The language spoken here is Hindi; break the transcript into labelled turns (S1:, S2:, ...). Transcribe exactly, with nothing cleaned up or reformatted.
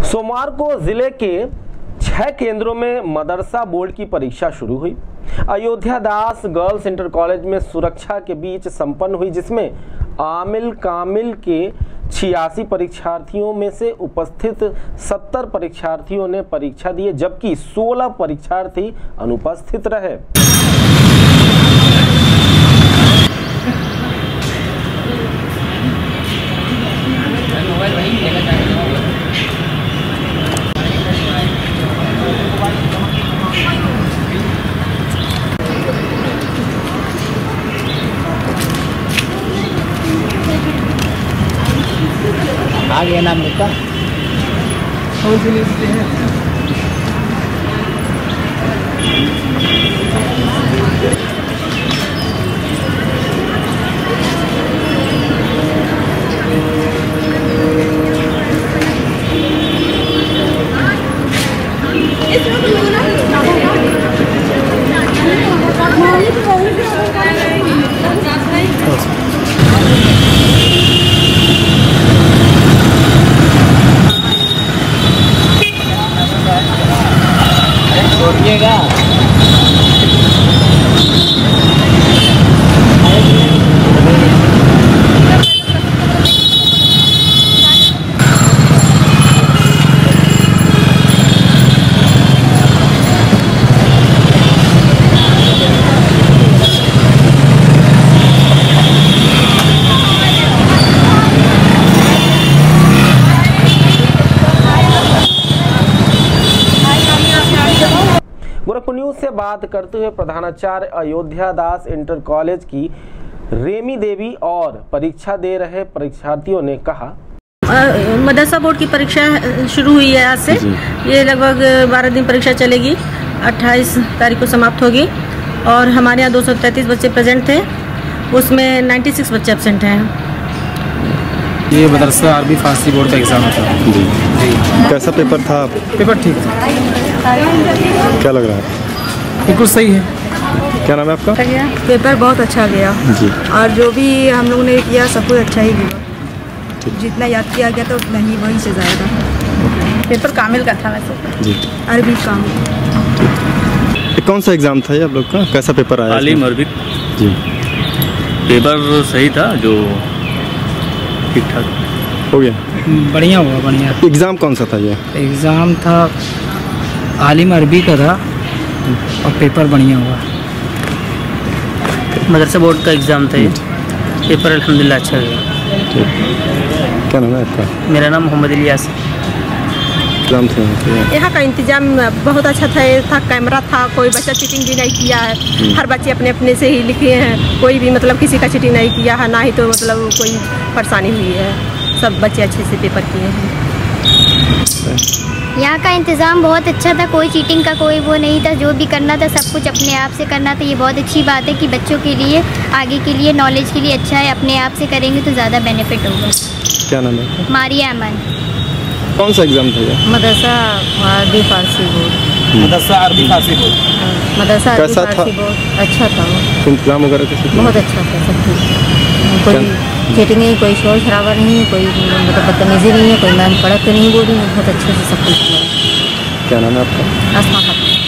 S1: सोमवार को जिले के छह केंद्रों में मदरसा बोर्ड की परीक्षा शुरू हुई। Ayodhya Das girls inter college में सुरक्षा के बीच संपन्न हुई, जिसमें आमिल कामिल के छियासी परीक्षार्थियों में से उपस्थित सत्तर परीक्षार्थियों ने परीक्षा दी, जबकि सोलह परीक्षार्थी अनुपस्थित रहे।
S2: आ गया नाम लिखा कौन सी लिखते हैं?
S1: गोरखपुर न्यूज से बात करते हुए प्रधानाचार्य अयोध्या दास इंटर कॉलेज की रेमी देवी और परीक्षा दे रहे परीक्षार्थियों ने कहा,
S3: मदरसा बोर्ड की परीक्षा शुरू हुई है आज से। ये लगभग बारह दिन परीक्षा चलेगी, अट्ठाईस तारीख को समाप्त होगी। और हमारे यहाँ दो सौ तैंतीस बच्चे प्रेजेंट थे, उसमें छियानवे बच्चे एब्सेंट हैं।
S4: ये मदरसा अरबी फारसी बोर्ड का एग्ज़ाम था।
S5: जी जी कैसा पेपर था?
S4: पेपर ठीक था।
S5: क्या लग रहा है?
S4: बिल्कुल सही है।
S5: क्या नाम है आपका?
S6: पेपर बहुत अच्छा गया
S5: जी।
S6: और जो भी हम लोगों ने किया सब कुछ अच्छा ही गया। जितना याद किया गया तो उतना ही वहीं से जाएगा।
S3: पेपर कामिल का था वैसे।
S5: जी।
S6: अरबी कामिल।
S5: कौन सा एग्ज़ाम था ये आप लोग का? कैसा पेपर आया?
S7: आलिम अरबी।
S5: जी।
S7: पेपर सही था, जो ठीक ठाक
S5: हो गया।
S4: बढ़िया हुआ, बढ़िया।
S5: एग्ज़ाम कौन सा था ये?
S4: एग्ज़ाम था आलिम अरबी का था और पेपर बढ़िया हुआ।
S7: मदरसा बोर्ड का एग्ज़ाम था ये। पेपर अल्हम्दुलिल्लाह अच्छा गया।
S5: क्या नाम है आपका?
S7: मेरा नाम मोहम्मद इलियास।
S5: एग्ज़ाम थे
S3: यहाँ का इंतजाम बहुत अच्छा था। था कैमरा था, कोई बच्चा चीटिंग भी नहीं किया है। हर बच्चे अपने अपने से ही लिखे हैं, कोई भी मतलब किसी का चीटिंग नहीं किया है, ना ही तो मतलब कोई परेशानी हुई है। सब बच्चे अच्छे से पेपर किए हैं।
S8: यहाँ का इंतज़ाम बहुत अच्छा था, कोई चीटिंग का कोई वो नहीं था। जो भी करना था सब कुछ अपने आप से करना था। ये बहुत अच्छी बात है कि बच्चों के लिए आगे के लिए नॉलेज के लिए अच्छा है। अपने आप से करेंगे तो ज़्यादा बेनिफिट होगा।
S5: क्या नाम है?
S8: मारिया अमन।
S5: कौन सा एग्ज़ाम था ये?
S3: मदरसा अरबी फारसी बोर्ड।
S4: मदरसा अरबी फारसी बोर्ड।
S3: मदरसा अरबी
S5: कैसा
S3: फारसी
S5: था?
S3: बोर्ड अच्छा था।
S5: इंतजाम वगैरह कैसे था?
S3: बहुत अच्छा था, सब कुछ। कोई चीटिंग नहीं, कोई शोर शराबा नहीं, कोई मतलब बदतमीजी नहीं है, कोई मैम कड़क नहीं बोल रही है। बहुत अच्छे से सब कुछ।
S5: क्या नाम है आपका?
S3: आसमा खातून।